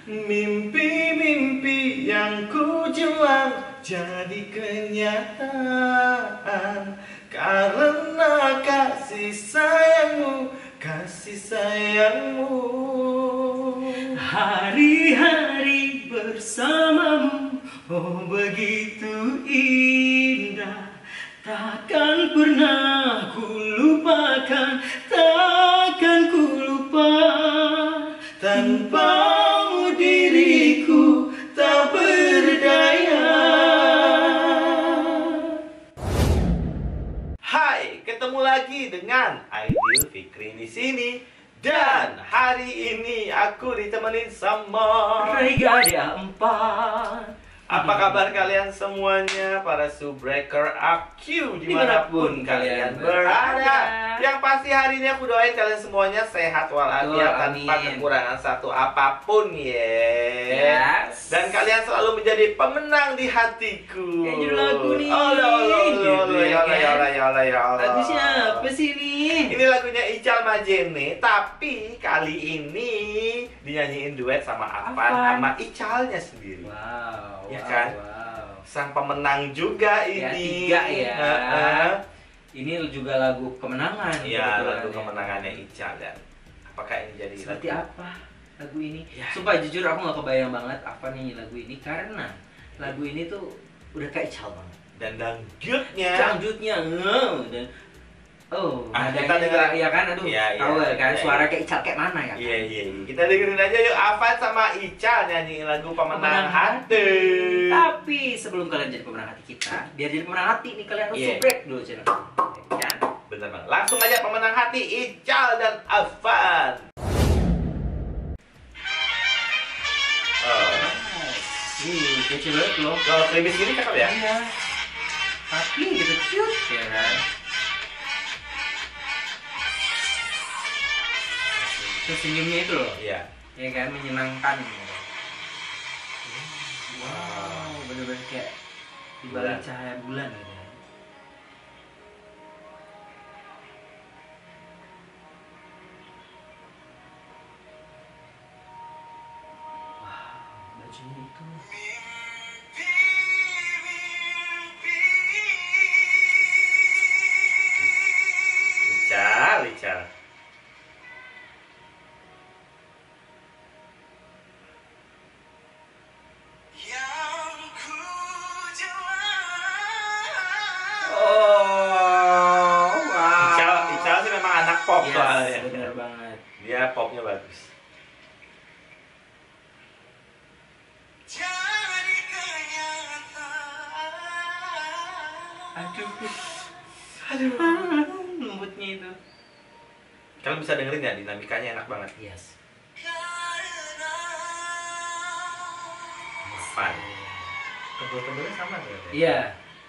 Mimpi-mimpi yang ku jual jadi kenyataan karena kasih sayangmu, kasih sayangmu. Hari-hari bersamamu, oh begitu indah. Takkan pernah ku lupakan, takkan ku lupa. Tanpamu diriku tak berdaya. Hai, ketemu lagi dengan Aidil Fikri di sini. Dan hari ini aku ditemenin sama Rega 4. Apa kabar kalian semuanya, para subbreaker AQ dimanapun kalian berada. Yang pasti hari ini aku doain kalian semuanya sehat walafiat tanpa kekurangan satu apapun ya. Dan kalian selalu menjadi pemenang di hatiku. Kayak judul lagu nih. Bagusnya apa sih ini? Ini lagunya Ical Majene, tapi kali ini dinyanyiin duet sama Afan sama Icalnya sendiri. Wow. Ya kan? Wow. Sang pemenang juga Ya, ini. 3 ya. Ini juga lagu kemenangan. Iya, kebetulan lagu ya. kemenangannya Ical. Dan apakah ini jadi Seperti lagu? apa lagu ini? Ya. Sumpah jujur aku gak kebayang banget apa nih lagu ini, karena lagu ini tuh udah kayak Ical banget. Dan dangdutnya. Dangdutnya, dan Kita nadanya dengerin. ya kan, aduh, Iya, iya. tahu kan Iya, suara iya. kayak Ical kayak mana ya? Iya, iya, iya. Kita dengerin aja yuk Afan sama Ical nyanyiin lagu Pemenang Hati. Tapi sebelum kalian jadi pemenang hati kita, biar jadi pemenang hati nih kalian harus Iya. subrek dulu channel. Ya. Bener banget. Langsung aja Pemenang Hati Ical dan Afan. Kece banget loh. Kalau krimis gini cakep ya? Iya. Tapi gitu cute ya kan. Terus senyumnya itu loh, Iya. ya kan, menyenangkan. Wow, bener-bener kayak di balik Bulan. cahaya bulan gitu ya. Wow, bajunya itu. Ical, Ical. Oh, wow. Ical sih memang anak pop Yes, soalnya. bener banget. Dia popnya bagus. Aduh, lembutnya itu. Kalian bisa dengerin ya, dinamikanya enak banget. Yes. Afan. Tebel-tebelnya sama tuh. Iya.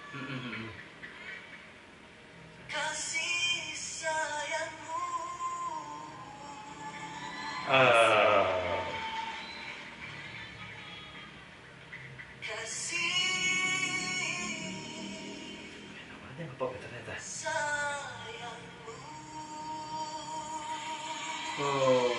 Namanya pop ya ternyata. Oh.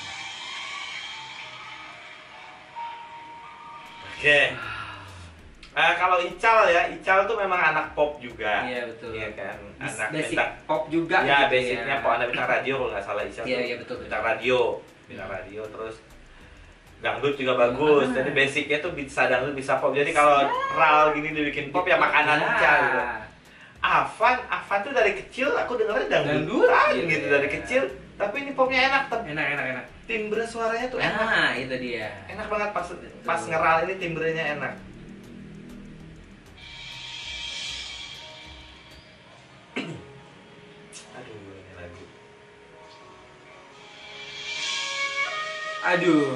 Oke. Kalau Ical ya, Ical tuh memang anak pop juga. Iya betul. Iya kan, anak Basic bintang. pop juga. Ya gitu basicnya ya. pop, anak bintang radio kalau nggak salah Ical. Iya, tuh iya, betul, Bintang betul. radio, bintang radio terus dangdut juga bagus. Ah. Jadi basicnya tuh bisa dangdut bisa pop. Jadi kalau Ral gini dibikin pop ya makanan Ya. Ical gitu. Afan tuh dari kecil aku dengernya Dangdut, dangdutan gitu gitu ya. dari kecil. Tapi ini popnya enak, Enak. timbre suaranya tuh enak. Nah, itu dia. Enak banget pas ngeral ini timbrenya enak. Aduh, ini lagu. Aduh.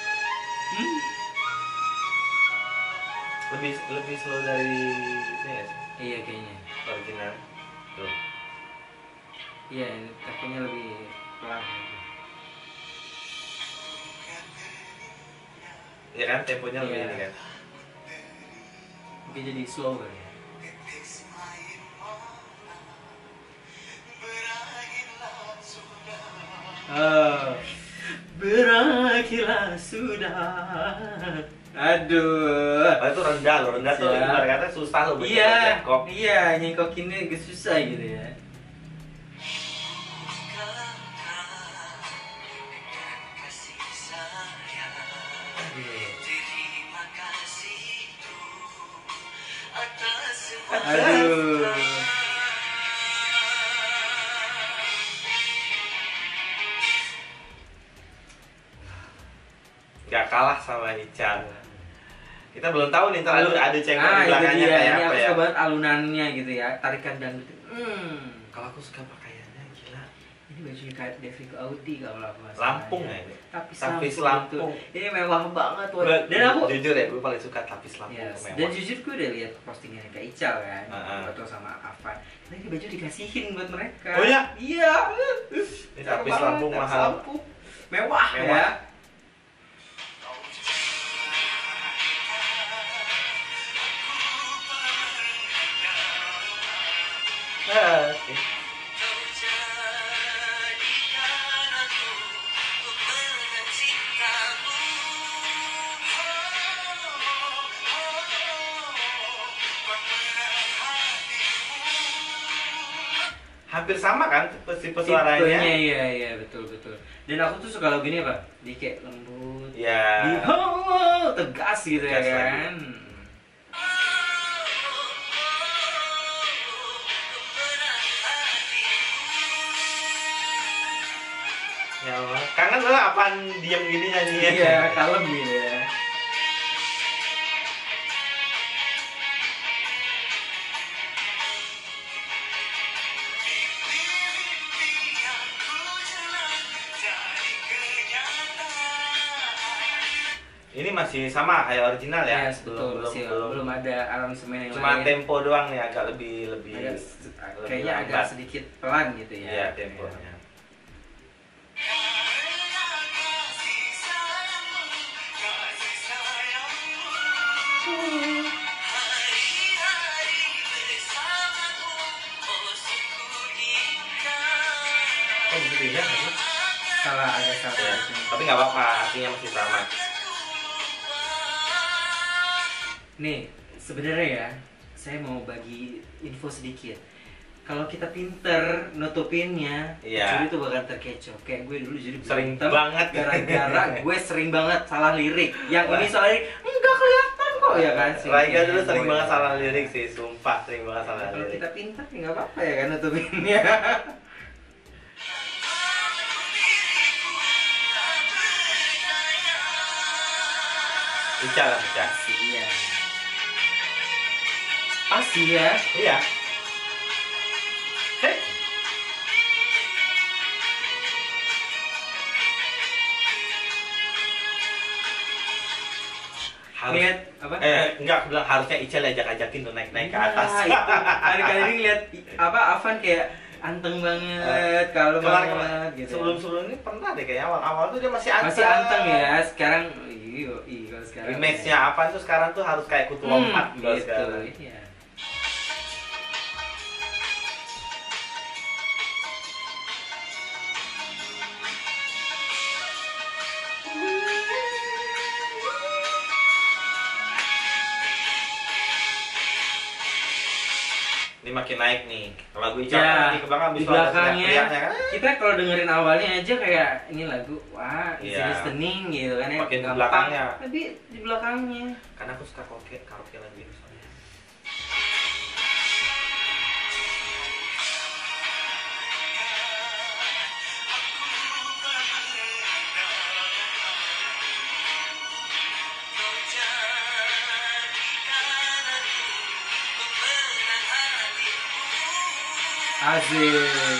Lebih slow dari ini ya, Iya kayaknya. original. Tuh. Iya, ini temponya lebih pelan. Ya kan temponya lebih Iya. ini kan. Mungkin jadi slow kali ya. berakhirlah sudah. Aduh. Oh, itu rendah loh, rendah tuh ibarat kata susah loh buat Iya, jengkok. iya, nyengkokinnya agak susah gitu ya. Aduh. Gak kalah sama Ican. Kita belum tahu nih ntar ada cengkok di itu belakangnya dia. kayak Ini apa aku ya. suka banget alunannya gitu ya, tarikan dangdut. Kalau aku suka pakaiannya gila. Ini bajunya kayak Devi Audi kalau aku nggak salah Lampung ya ini. Tapis Lampung. Ini mewah banget woy. Dan aku jujur ya, gue paling suka tapis Lampung yes. mewah. Dan jujur gue udah lihat postingannya Kak Ical kan, foto sama Afan. Ini baju dikasihin buat mereka. Oh iya? Iya. Ini tapis Lampung mahal. Mewah ya. Hampir sama kan tipe suaranya? Iya betul. Dan aku tuh suka lagu ini apa? Dia kayak lembut. Iya. Tegas gitu ya kan. Ya Allah. Kangen lo apaan diem gini nyanyinya? Iya, kalem gitu ya. Ini masih sama kayak original ya? Yes, betul, belum ada aransemen yang cuma lain. tempo doang nih agak lebih kayaknya agak sedikit pelan gitu ya. Iya, temponya. Oh, gitu ya? Salah, agak salah. Ya, tapi nggak apa-apa, artinya masih sama. Nih, sebenarnya ya, saya mau bagi info sedikit. Kalau kita pinter nutupinnya, Iya. juri tuh bakal terkecoh. Kayak gue dulu juri Sering berantem banget. gara-gara gue sering banget salah lirik. Yang ini soalnya enggak kelihatan kok ya kan. Raiga dulu sering banget salah lirik sih, sumpah sering banget salah Kalau lirik. kita pintar ya nggak apa-apa ya kan nutupinnya. Ical lah, Ical. Iya. Pasti ya. Iya. Hei. Lihat apa? Enggak, aku bilang harusnya Ical ajak-ajakin tuh naik-naik ke atas. Kali-kali ini lihat apa Afan kayak anteng banget, kalem banget gitu. Sebelum ini pernah deh kayaknya awal-awal tuh dia masih anteng. Masih anteng ya. Sekarang kalau sekarang image-nya apa tuh sekarang tuh harus kayak kutu lompat gitu. sekarang. Iya. Ini makin naik nih. Kalau gue Ical Ya, nanti ke belakang di bisa ada belakangnya teriak-teriaknya kan. kita kalau dengerin awalnya aja kayak ini lagu wah easy Iya. listening gitu kan ya, Makin di gampang. belakangnya. Tapi di belakangnya Karena aku suka karaoke lagu ini soalnya. asik.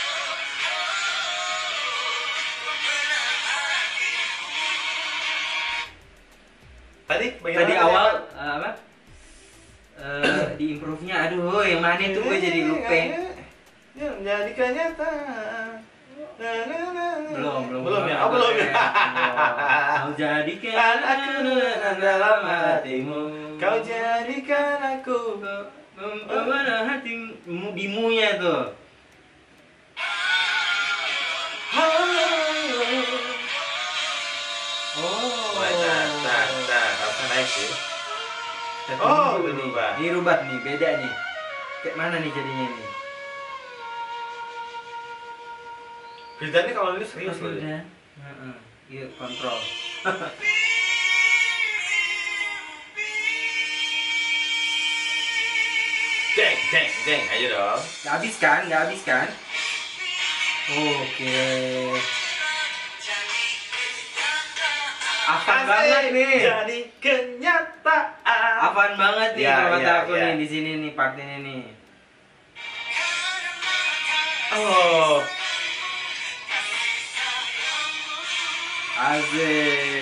Tadi awal apa? Di improve-nya aduh yang mana itu gue jadi lupa. Ya, menjadikan nyata. Belum ya. Oh, belum ya. Kau jadikan aku dalam hatimu. Kau jadikan aku mana hatimu bimunya tuh. naik sih. Kita Oh, tunggu nih. dirubah. Dirubah nih, beda nih. Kayak mana nih jadinya nih? Firdan ini kalau ini serius loh. Udah. Iya, kontrol. Deng, ayo dong. Nggak habis kan? Nggak habis kan? Oke. Apaan banget nih? Jadi kenyataan. Apaan banget nih Ya, kalau kata ya, aku ya. nih di sini nih part ini nih. Oh, Asik.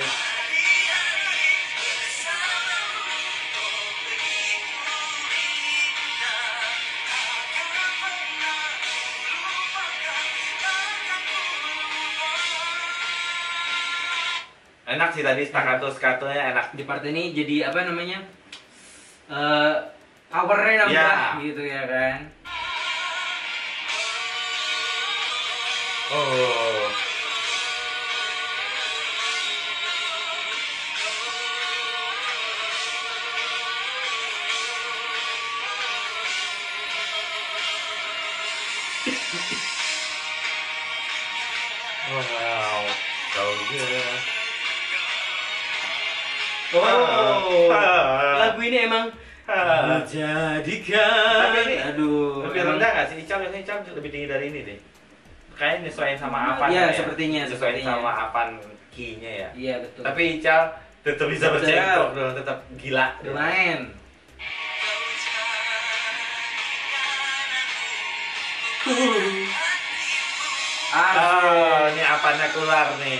enak sih tadi staccato-nya enak. Di part ini jadi apa namanya? Powernya nambah Ya. gitu ya kan? Oh. Wow, so good. Oh, Ah. lagu ini emang Ah. jadikan. Tapi ini Aduh, lebih emang- rendah nggak sih? Ical biasanya Ical lebih tinggi dari ini deh. Kayaknya nyesuaiin sama apa? Iya, sepertinya, Nyesuaiin sepertinya. sama apaan key-nya ya. Iya betul. Tapi Ical tetap bisa Tetap. bercengkok dong, tetap gila. lumayan. Oh, ini apanya keluar nih.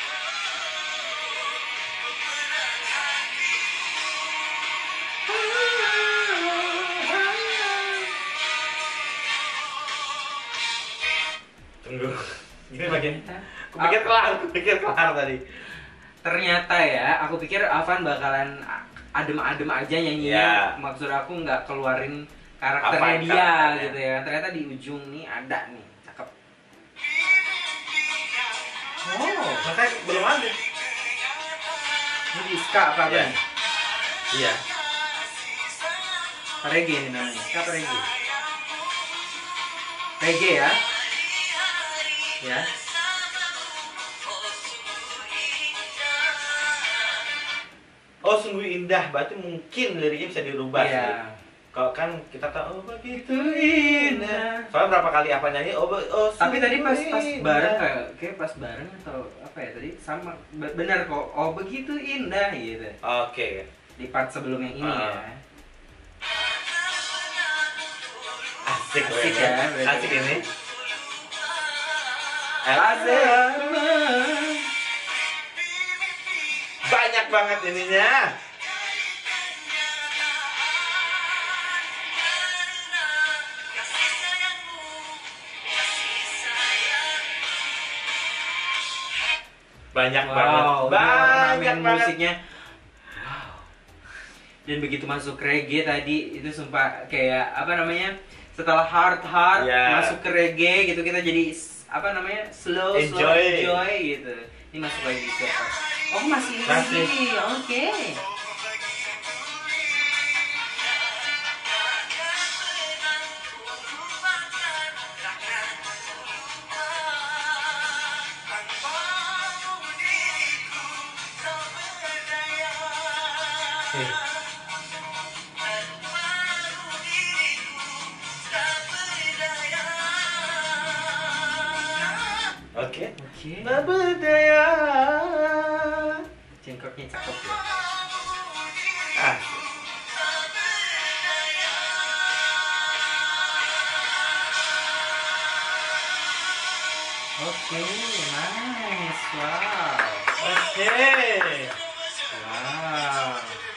Tunggu. Ini bagian. Kupikir kelar tadi. Ternyata ya, aku pikir Avan bakalan adem-adem aja nyanyinya. Iya. Maksud aku nggak keluarin karakternya Apa dia karakternya. gitu ya. Ternyata di ujung nih ada nih, cakep. Oh, Makanya belum ada. ini di ska apa Iya. nih? Iya. Reggae ini namanya. Ska apa reggae? Reggae ya? Ya. Oh, sungguh indah. Berarti mungkin liriknya bisa dirubah sih. Iya. Kalau kan kita tahu oh begitu indah. Soalnya berapa kali apa nyanyi oh Tapi tadi pas sungguh bareng indah. kayak pas bareng atau apa ya tadi sama benar kok. Oh begitu indah gitu. Oke. Di part sebelum yang ini ya. Asik, Asik ya. ya, berarti. Asik ini. Asik. Banyak banget ininya. Banyak banget. Wow, Banyak ornamen banget. musiknya. Wow. Dan begitu masuk reggae tadi itu sumpah kayak apa namanya? Setelah hard Ya. masuk ke reggae gitu kita jadi apa namanya? slow Enjoy. enjoy gitu. Ini masuk lagi ke pas. Oh, masih. Masih. Oke. Oke. Oke. Tak berdaya. Cengkoknya cakep ya. Ah. Oke, nice. Wow. Oke. Wow.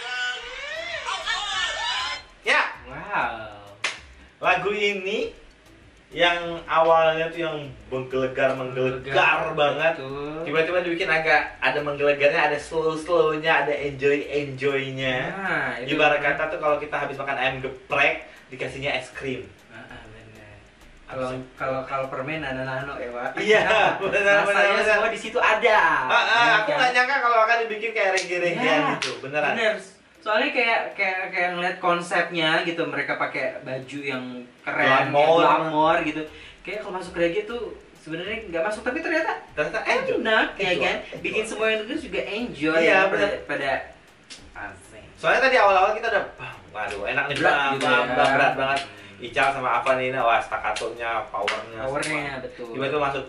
Ya, Wow. lagu ini yang awalnya tuh yang menggelegar banget. Betul. Tiba-tiba dibikin agak ada menggelegarnya, ada slow-slownya, ada enjoy-nya. Nah, itu Ibarat kata tuh kalau kita habis makan ayam geprek, dikasihnya es krim. benar. Kalau permen nano ya Pak. Iya, benar. Semua di situ ada. Aku nggak nyangka kalau akan dibikin kayak reggae-reggaean gitu, beneran. Bener. Soalnya kayak ngeliat konsepnya gitu, mereka pakai baju yang keren, glamor gitu. Kayak kalau masuk reggae tuh sebenarnya nggak masuk, tapi ternyata enak ya kan. Bikin semua yang denger juga enjoy. Iya, pada asing. Soalnya tadi awal-awal kita udah, waduh enak nih, berat banget. Ical sama Avan ini, wah staccatonya, powernya betul. Tiba-tiba masuk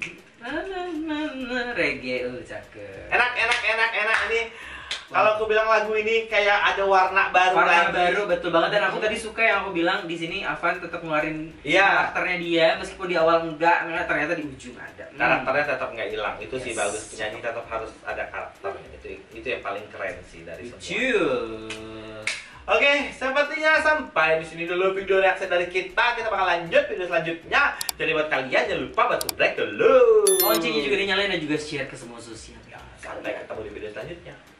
reggae, cakep. Enak ini. Kalau aku bilang lagu ini kayak ada warna baru. Warna baru, betul banget. Dan aku tadi suka yang aku bilang di sini Avan tetap ngeluarin karakternya dia, meskipun di awal enggak, ternyata di ujung ada. Karakternya tetap nggak hilang. Itu sih bagus, penyanyi tetap harus ada karakternya. Itu yang paling keren sih dari semua. Oke, sepertinya sampai di sini dulu video reaksi dari kita. Kita bakal lanjut video selanjutnya. Jadi buat kalian jangan lupa buat subscribe dulu. Loncengnya juga dinyalain dan juga share ke semua sosial. Sampai ketemu di video selanjutnya.